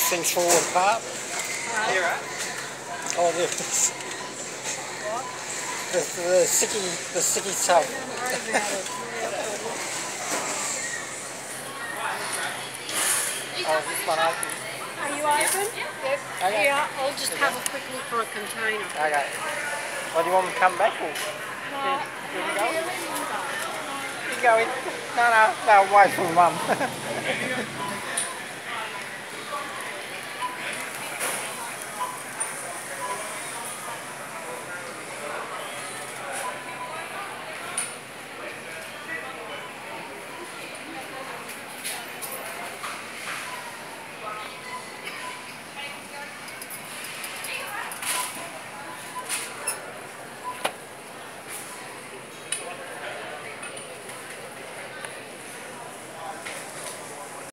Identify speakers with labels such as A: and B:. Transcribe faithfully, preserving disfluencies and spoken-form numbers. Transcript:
A: things falling apart.
B: Right. Here, right?
A: Oh, there it is.
B: What?
A: The, the sticky, the sticky tub.
B: Don't worry about it.
A: Oh, this one open.
B: Are you open? Yep.
A: Okay.
B: Here, I'll just
A: Okay.
B: have a quick look for a container.
A: Okay. Well, do you want me to come back or?
B: No.
A: Can you go? You can go in. No, no, no, away from mum.